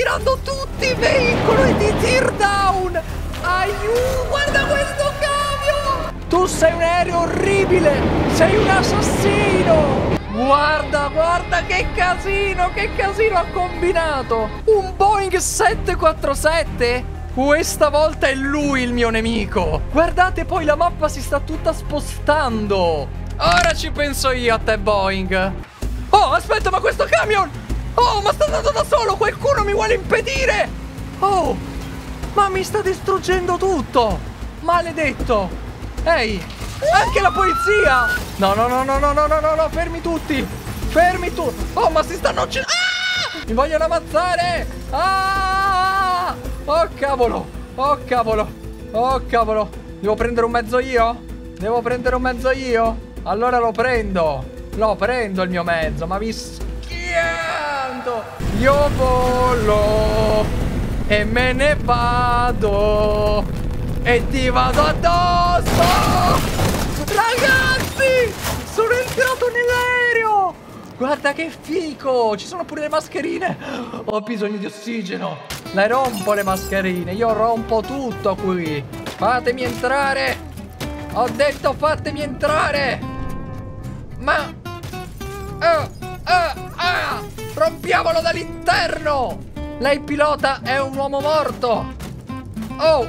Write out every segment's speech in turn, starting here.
tirando tutti i veicoli e ti tear down. Aiuto, guarda questo camion. Tu sei un aereo orribile, sei un assassino. Guarda, guarda che casino ha combinato. Un Boeing 747? Questa volta è lui il mio nemico. Guardate, poi la mappa si sta tutta spostando. Ora ci penso io a te, Boeing. Oh, aspetta, ma questo camion! Oh, ma sta andando da solo! Qualcuno mi vuole impedire! Oh, ma mi sta distruggendo tutto! Maledetto! Ehi, anche la polizia! No, no, no, no, no, no, no, no, no, fermi tutti! Fermi tu! Oh, ma si stanno uccidendo! Ah! Mi vogliono ammazzare! Ah! Oh, cavolo! Oh, cavolo! Oh, cavolo! Devo prendere un mezzo io? Devo prendere un mezzo io? Allora lo prendo! Lo prendo il mio mezzo, ma mi schianto! Io volo e me ne vado e ti vado addosso! Ragazzi! Sono entrato nell'aereo! Guarda che fico! Ci sono pure le mascherine! Ho bisogno di ossigeno! Le rompo le mascherine! Io rompo tutto qui! Fatemi entrare! Ho detto fatemi entrare! Ma... rompiamolo dall'interno! Lei pilota è un uomo morto! Oh,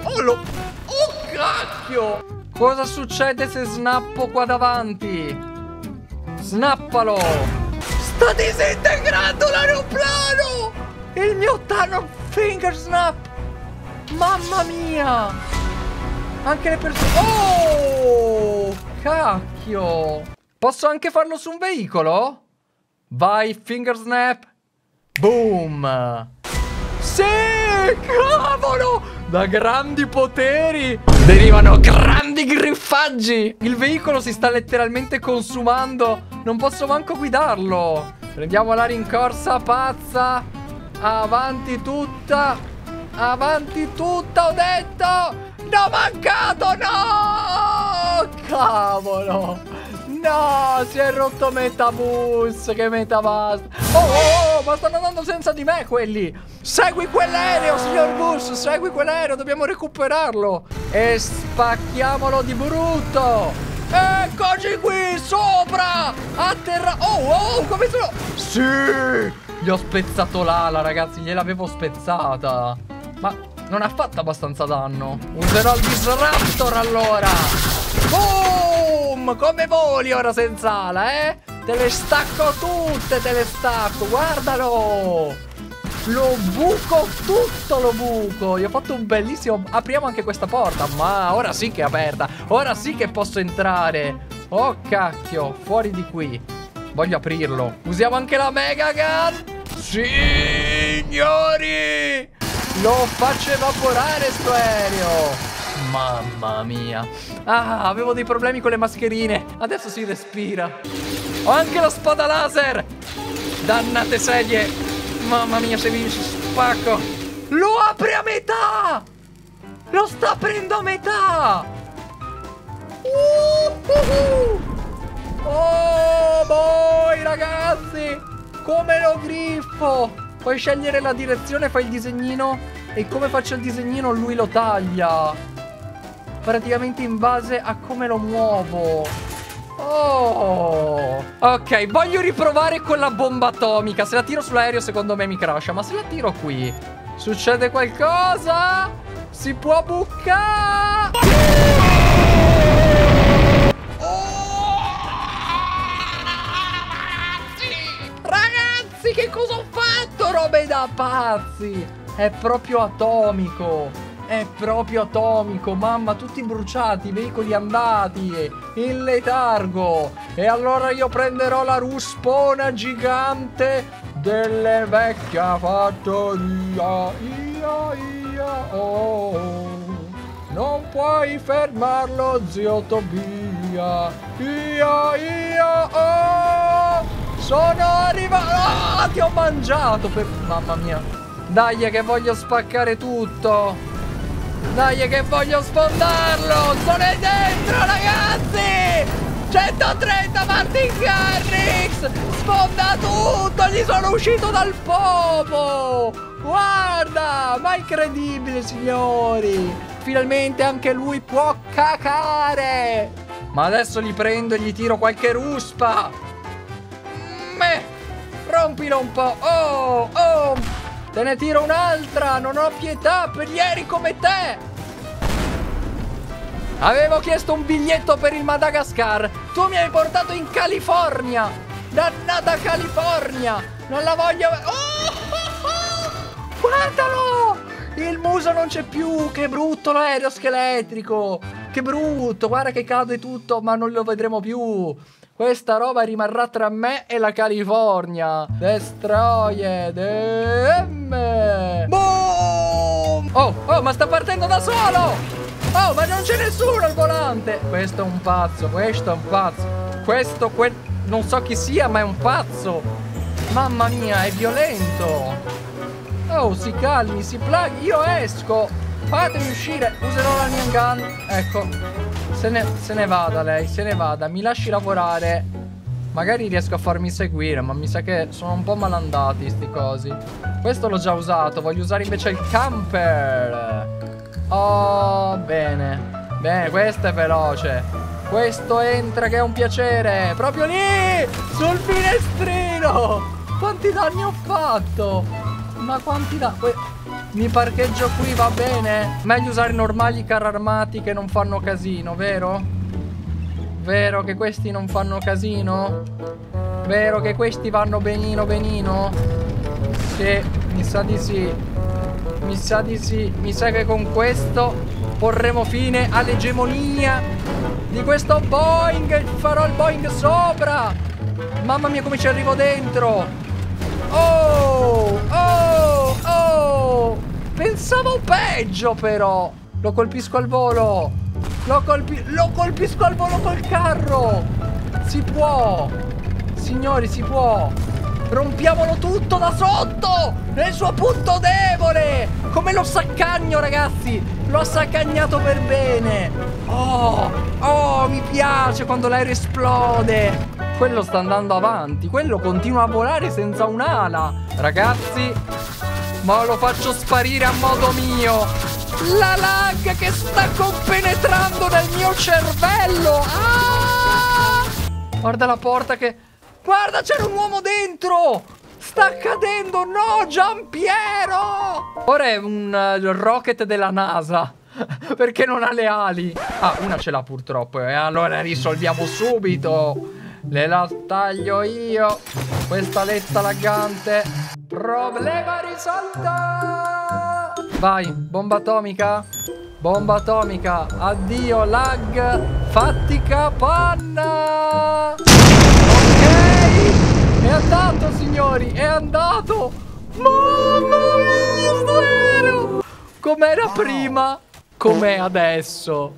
cacchio! Cosa succede se snappo qua davanti? Snappalo! Sta disintegrando l'aeroplano! Il mio Thanos Finger Snap! Mamma mia! Anche le persone... Oh! Cacchio! Posso anche farlo su un veicolo? Vai, Finger Snap! Boom! Sì! Cavolo! Da grandi poteri derivano grandi griffaggi! Il veicolo si sta letteralmente consumando. Non posso manco guidarlo. Prendiamo la rincorsa pazza. Avanti tutta. Avanti tutta, ho detto! No, mancato, no! Cavolo! No, si è rotto Metabus. Che Metabus. Oh, ma stanno andando senza di me quelli. Segui quell'aereo, signor Bus. Segui quell'aereo, dobbiamo recuperarlo. E spacchiamolo di brutto. Eccoci qui, sopra. Atterra. Oh, come sono. Sì, gli ho spezzato l'ala, ragazzi. Gliel'avevo spezzata. Ma non ha fatto abbastanza danno. Userò il Disruptor allora. Boom! Come voli ora senza ala, eh? Te le stacco tutte, te le stacco. Guardalo! Lo buco tutto, lo buco. Gli ho fatto un bellissimo... Apriamo anche questa porta. Ma ora sì che è aperta. Ora sì che posso entrare. Oh, cacchio. Fuori di qui. Voglio aprirlo. Usiamo anche la Mega Gun. Signori! Lo faccio evaporare sto aereo. Mamma mia. Ah, avevo dei problemi con le mascherine. Adesso si respira. Ho anche la spada laser. Dannate sedie. Mamma mia, se mi spacco. Lo apre a metà. Lo sta aprendo a metà. Oh, boy, ragazzi. Come lo griffo. Puoi scegliere la direzione, fai il disegnino. E come faccio il disegnino lui lo taglia. Praticamente in base a come lo muovo. Oh. Ok, voglio riprovare con la bomba atomica. Se la tiro sull'aereo secondo me mi crasha. Ma se la tiro qui succede qualcosa? Si può buccare. Ragazzi, che cosa ho fatto? Robe da pazzi. È proprio atomico. È proprio atomico, mamma, tutti bruciati, veicoli andati, in letargo. E allora io prenderò la ruspona gigante delle vecchia fattoria. Oh. Non puoi fermarlo, zio Tobia. Oh. Sono arrivato. Ah, ti ho mangiato mamma mia. Dai che voglio spaccare tutto. Dai che voglio sfondarlo. Sono dentro, ragazzi. 130 Martin Garrix. Sfonda tutto. Gli sono uscito dal popo. Guarda, ma è incredibile, signori. Finalmente anche lui può cacare. Ma adesso li prendo e gli tiro qualche ruspa. Rompilo un po'. Oh, oh. Te ne tiro un'altra. Non ho pietà per ieri come te. Avevo chiesto un biglietto per il Madagascar. Tu mi hai portato in California. Dannata California. Non la voglio. Guardalo. Il muso non c'è più. Che brutto l'aereo scheletrico. Che brutto. Guarda che cade tutto, ma non lo vedremo più. Questa roba rimarrà tra me e la California. Destroyer. Boom. Oh, ma sta partendo da solo. Oh, ma non c'è nessuno al volante. Questo è un pazzo. Non so chi sia, ma è un pazzo. Mamma mia, è violento. Oh, si calmi, si plaghi. Io esco. Fatemi uscire. Userò la mia gun. Ecco. Se ne vada lei, se ne vada. Mi lasci lavorare. Magari riesco a farmi seguire, ma mi sa che sono un po' malandati sti cosi. Questo l'ho già usato. Voglio usare invece il camper. Oh, bene. Bene, questo è veloce. Questo entra che è un piacere. Proprio lì, sul finestrino. Quanti danni ho fatto? Ma quanti danni? Mi parcheggio qui, va bene? Meglio usare normali carri armati che non fanno casino, vero? Vero che questi non fanno casino? Vero che questi vanno benino benino? Sì, mi sa di sì. Mi sa di sì. Mi sa che con questo porremo fine all'egemonia di questo Boeing. Farò il Boeing sopra. Mamma mia come ci arrivo dentro. Oh, oh, oh. Pensavo peggio però. Lo colpisco al volo. Lo colpisco al volo col carro. Si può. Signori, si può. Rompiamolo tutto da sotto. Nel suo punto debole. Come lo saccagno, ragazzi. L'ho saccagnato per bene. Oh, oh, mi piace quando l'aereo esplode. Quello sta andando avanti. Quello continua a volare senza un'ala. Ragazzi, ma lo faccio sparire a modo mio. La lag che sta compenetrando nel mio cervello. Ah! Guarda la porta che... Guarda, c'era un uomo dentro. Sta cadendo. No, Giampiero. Ora è un rocket della NASA. Perché non ha le ali. Ah, una ce l'ha purtroppo. E allora risolviamo subito. Le la taglio io. Questa letta laggante. Problema risolto. Vai, bomba atomica. Bomba atomica. Addio lag. Fatti capanna. Ok. È andato, signori. È andato. Mamma mia, sto aereo. Com'era prima, com'è adesso.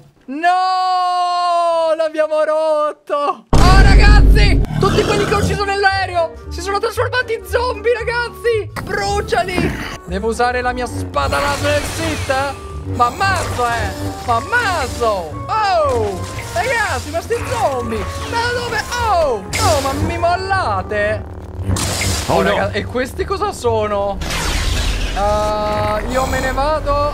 No, l'abbiamo rotto. Oh, ragazzi, tutti quelli che ho ucciso nell'aereo si sono trasformati in zombie, ragazzi. Bruciali. Devo usare la mia spada laser del Sith. Ma ammazzo, ma ammazzo. Oh, ragazzi, ma sti zombie da dove? Oh, oh, ma mi mollate. Oh, no. Ragazzi, e questi cosa sono? Io me ne vado.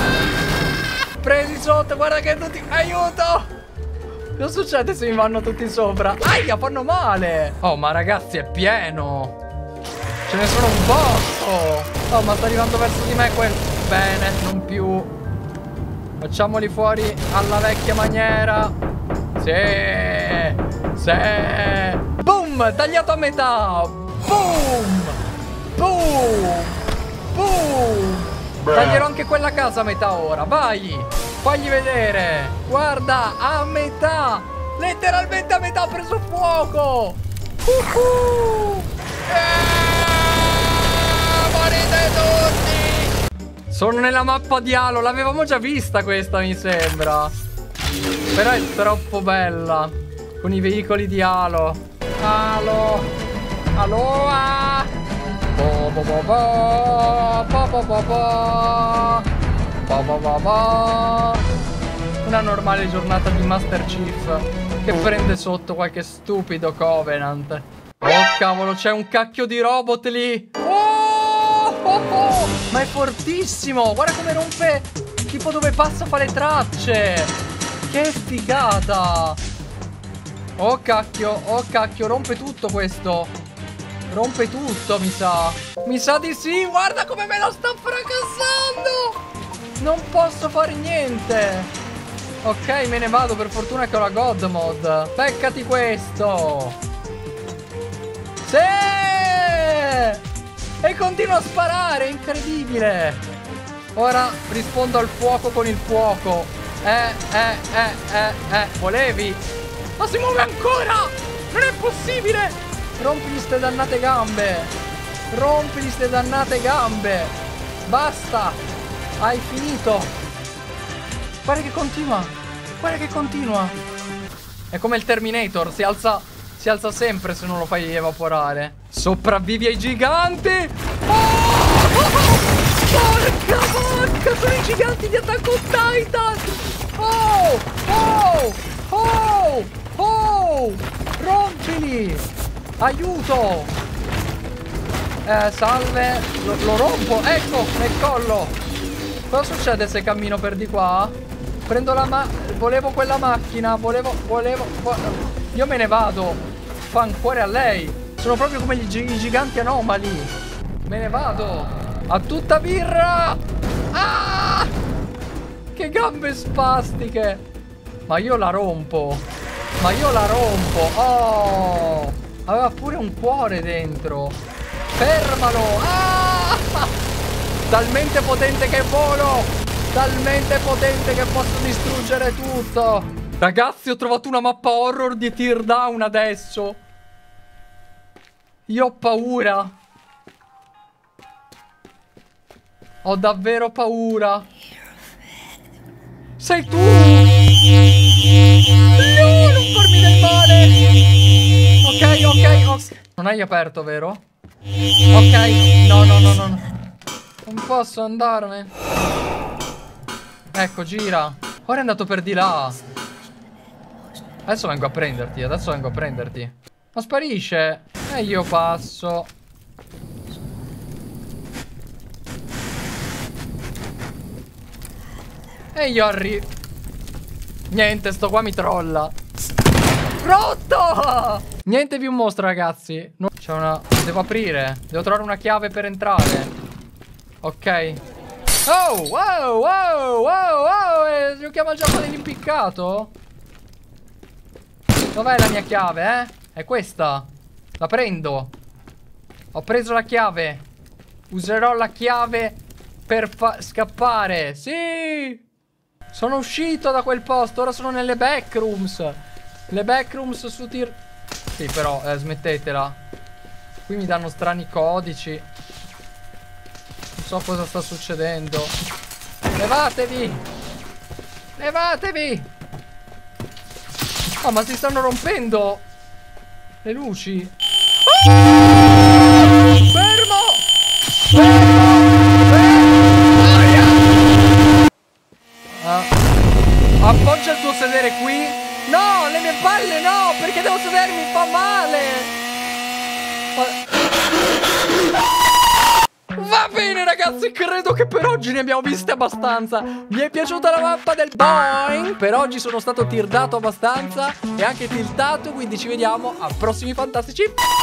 Presi sotto, guarda che tutti... Aiuto. Cosa succede se mi vanno tutti sopra? Aia, fanno male. Oh, ma ragazzi, è pieno. Ce ne sono un botto. Oh, ma sta arrivando verso di me quel... Bene, non più. Facciamoli fuori alla vecchia maniera. Sì. Sì. Boom, tagliato a metà. Boom. Boom. Boom. Taglierò anche quella casa a metà ora. Vai. Fagli vedere. Guarda, a metà. Letteralmente a metà ha preso fuoco. Morite tutti. Sono nella mappa di Halo. L'avevamo già vista questa, mi sembra. Però è troppo bella. Con i veicoli di Halo. Halo. Aloha. Bo bo bo bo. Bo bo bo bo. Bo bo bo bo. Una normale giornata di Master Chief che prende sotto qualche stupido Covenant. Oh cavolo, c'è un cacchio di robot lì. Oh! oh. Ma è fortissimo. Guarda come rompe. Tipo dove passa fa le tracce. Che figata. Oh cacchio, rompe tutto questo. Rompe tutto, mi sa. Mi sa di sì, guarda come me lo sta fracassando. Non posso fare niente. Ok, me ne vado, per fortuna che ho la God Mod. Peccati questo. Sì! E continua a sparare, incredibile. Ora rispondo al fuoco con il fuoco. Volevi? Ma si muove ancora! Non è possibile! Rompili ste dannate gambe! Rompili ste dannate gambe! Basta! Hai finito! Guarda che continua! Guarda che continua! È come il Terminator, si alza sempre se non lo fai evaporare. Sopravvivi ai giganti! Oh! Porca vacca! Sono i giganti di Attack on Titan! Oh! Rompili! Aiuto! Salve! Lo rompo! Ecco! Nel collo! Cosa succede se cammino per di qua? Prendo la volevo quella macchina! Volevo... Io me ne vado! Fancuore a lei! Sono proprio come i giganti anomali! Me ne vado! A tutta birra! Ah! Che gambe spastiche! Ma io la rompo! Ma io la rompo! Oh! Aveva pure un cuore dentro! Fermalo! Ah! Talmente potente che volo! Talmente potente che posso distruggere tutto! Ragazzi, ho trovato una mappa horror di Teardown adesso! Io ho paura! Ho davvero paura! Sei tu! No, non farmi del male! Ok. Non hai aperto, vero? Ok, no. Non posso andarmene. Ecco, gira. Ora è andato per di là. Adesso vengo a prenderti. Ma sparisce. E io passo. E io arrivo. Niente, sto qua mi trolla. Rotto! Niente più mostro, ragazzi. No, c'è una... Devo aprire. Devo trovare una chiave per entrare. Ok. Oh, wow. Giochiamo al gioco dell'impiccato? Dov'è la mia chiave, È questa. La prendo. Ho preso la chiave. Userò la chiave per scappare. Sì! Sono uscito da quel posto. Ora sono nelle backrooms. Le backrooms su tir... Sì, però, smettetela. Qui mi danno strani codici. Non so cosa sta succedendo. Levatevi! Levatevi! Oh, ma si stanno rompendo le luci. Fermo! Appoggia il tuo sedere qui. No, le mie palle no, perché devo sedermi, fa male. Va bene ragazzi, credo che per oggi ne abbiamo viste abbastanza. Vi è piaciuta la mappa del Boing? Per oggi sono stato tirdato abbastanza e anche tiltato, quindi ci vediamo a prossimi fantastici